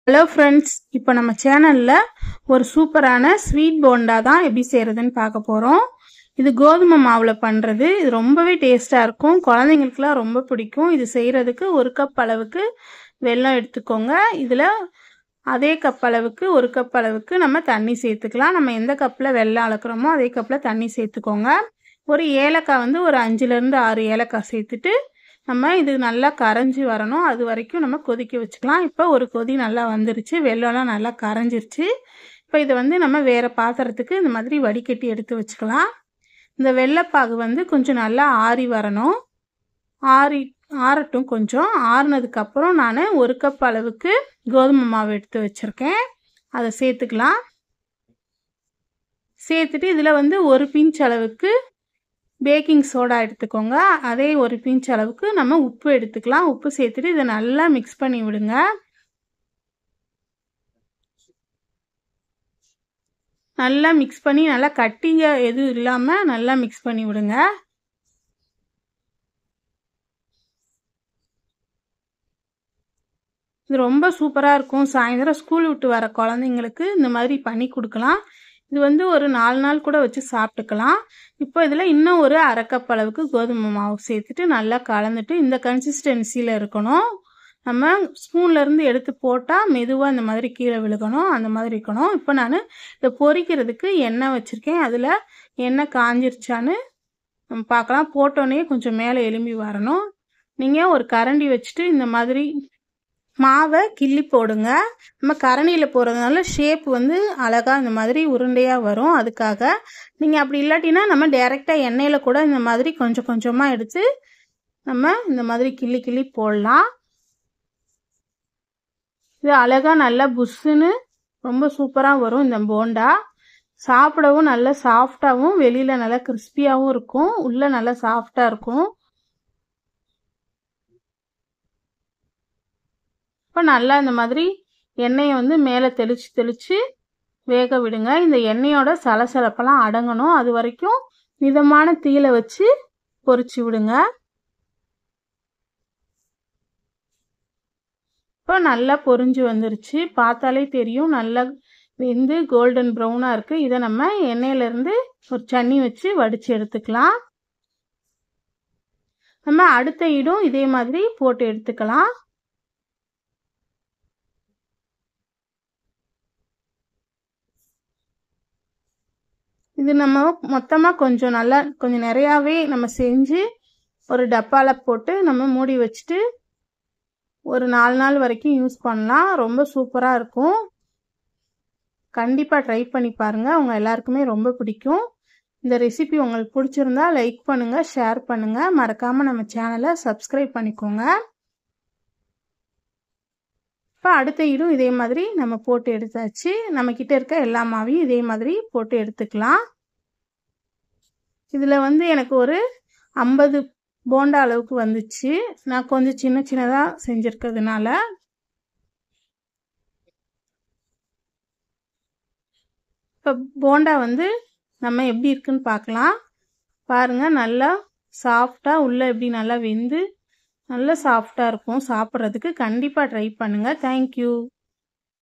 Hello friends, இப்போ நம்ம சேனலில் ஒரு சூப்பரான ஸ்வீட் போண்டா தான் எப்படி செய்கிறதுன்னு பார்க்க போகிறோம். இது கோதுமை மாவில் பண்ணுறது. இது ரொம்பவே டேஸ்ட்டாக இருக்கும், குழந்தைங்களுக்குலாம் ரொம்ப பிடிக்கும். இது செய்கிறதுக்கு 1 கப் அளவுக்கு வெல்லம் எடுத்துக்கோங்க. இதில் அதே கப் அளவுக்கு 1 கப் அளவுக்கு நம்ம தண்ணி சேர்த்துக்கலாம். நம்ம எந்த கப்பில் வெல்லம் அளக்குறோமோ அதே கப்பில் தண்ணி சேர்த்துக்கோங்க. ஒரு ஏலக்காய் வந்து ஒரு 5லேருந்து 6 ஏலக்காய் சேர்த்துட்டு நம்ம இது நல்லா கரைஞ்சி வரணும். அது வரைக்கும் நம்ம கொதிக்க வச்சுக்கலாம். இப்போ ஒரு கொதி நல்லா வந்துருச்சு, வெல்லம்லாம் நல்லா கரைஞ்சிருச்சு. இப்போ இதை வந்து நம்ம வேறு பாத்திரத்துக்கு இந்த மாதிரி வடிகட்டி எடுத்து வச்சுக்கலாம். இந்த வெள்ளைப்பாகு வந்து கொஞ்சம் நல்லா ஆறி வரணும். ஆறட்டும். கொஞ்சம் ஆறுனதுக்கப்புறம் நான் 1 கப் அளவுக்கு கோதுமை மாவு எடுத்து வச்சுருக்கேன். அதை சேர்த்துக்கலாம். சேர்த்துட்டு இதில் வந்து 1 பிஞ்ச் அளவுக்கு பேக்கிங் சோடா எடுத்துக்கோங்க. அதே 1 பிஞ்ச் அளவுக்கு நம்ம உப்பு எடுத்துக்கலாம். உப்பு சேர்த்துட்டு இதை நல்லா மிக்ஸ் பண்ணி விடுங்க. நல்லா மிக்ஸ் பண்ணி நல்லா கட்டிங்க எதுவும் இல்லாமல் நல்லா மிக்ஸ் பண்ணி விடுங்க. இது ரொம்ப சூப்பராக இருக்கும். சாயந்தரம் ஸ்கூல் விட்டு வர குழந்தைங்களுக்கு இந்த மாதிரி பண்ணி கொடுக்கலாம். இது வந்து ஒரு 4 நாள் கூட வச்சு சாப்பிட்டுக்கலாம். இப்போ இதில் இன்னும் ஒரு 1/2 கப் அளவுக்கு கோதுமை மாவு சேர்த்துட்டு நல்லா கலந்துட்டு இந்த கன்சிஸ்டன்சியில் இருக்கணும். நம்ம ஸ்பூன்லேருந்து எடுத்து போட்டால் மெதுவாக இந்த மாதிரி கீழே விழுகணும், அந்த மாதிரி இருக்கணும். இப்போ நான் இதை பொரிக்கிறதுக்கு எண்ணெய் வச்சுருக்கேன். அதில் எண்ணெய் காஞ்சிருச்சான்னு நம்ம பார்க்கலாம். போட்டோன்னே கொஞ்சம் மேலே எலும்பி வரணும். நீங்கள் ஒரு கரண்டி வச்சுட்டு இந்த மாதிரி மாவை கிள்ளி போடுங்க. நம்ம கரண்டியில் போடுறதுனால ஷேப் வந்து அழகாக இந்த மாதிரி உருண்டையாக வரும். அதுக்காக நீங்கள் அப்படி இல்லாட்டினா நம்ம டைரெக்டாக எண்ணெயில் கூட இந்த மாதிரி கொஞ்சம் கொஞ்சமாக எடுத்து நம்ம இந்த மாதிரி கிள்ளி கிள்ளி போடலாம். இது அழகாக நல்லா புஷ்ஷுன்னு ரொம்ப சூப்பராக வரும். இந்த போண்டா சாப்பிடவும் நல்லா சாஃப்டாகவும், வெளியில் நல்லா கிறிஸ்பியாகவும் இருக்கும், உள்ளே நல்லா சாஃப்டாக இருக்கும். இப்போ நல்லா இந்த மாதிரி எண்ணெயை வந்து மேலே தெளித்து தெளித்து வேக விடுங்க. இந்த எண்ணெயோட சலசலப்பெல்லாம் அடங்கணும். அது வரைக்கும் மிதமான தீயில வச்சு பொரிச்சு விடுங்க. இப்போ நல்லா பொரிஞ்சு வந்துருச்சு, பார்த்தாலே தெரியும். நல்லா வெந்து கோல்டன் ப்ரௌனாக இருக்குது. இதை நம்ம எண்ணெயிலேருந்து ஒரு சன்னி வச்சு வடித்து எடுத்துக்கலாம். நம்ம அடுத்த இடும் இதே மாதிரி போட்டு எடுத்துக்கலாம். இது நம்ம மொத்தமாக கொஞ்சம் நிறையாவே நம்ம செஞ்சு ஒரு டப்பாவில் போட்டு நம்ம மூடி வச்சுட்டு ஒரு 4 நாள் வரைக்கும் யூஸ் பண்ணலாம். ரொம்ப சூப்பராக இருக்கும். கண்டிப்பாக ட்ரை பண்ணி பாருங்கள், உங்கள் எல்லாருக்குமே ரொம்ப பிடிக்கும். இந்த ரெசிபி உங்களுக்கு பிடிச்சிருந்தா லைக் பண்ணுங்கள், ஷேர் பண்ணுங்கள், மறக்காமல் நம்ம சேனலை சப்ஸ்கிரைப் பண்ணிக்கோங்க. இப்போ அடுத்த இடும் இதே மாதிரி நம்ம போட்டு எடுத்தாச்சு. நம்மக்கிட்ட இருக்க எல்லா மாவையும் இதே மாதிரி போட்டு எடுத்துக்கலாம். இதில் வந்து எனக்கு ஒரு 50 போண்டா அளவுக்கு வந்துச்சு. நான் கொஞ்சம் சின்ன சின்னதாக செஞ்சுருக்கிறதுனால. இப்போ போண்டா வந்து நம்ம எப்படி இருக்குன்னு பார்க்கலாம். பாருங்கள், நல்லா சாஃப்டாக உள்ளே எப்படி நல்லா வெந்து நல்லா சாஃப்டாக இருக்கும். சாப்பிட்றதுக்கு கண்டிப்பாக ட்ரை பண்ணுங்கள். தேங்க்யூ.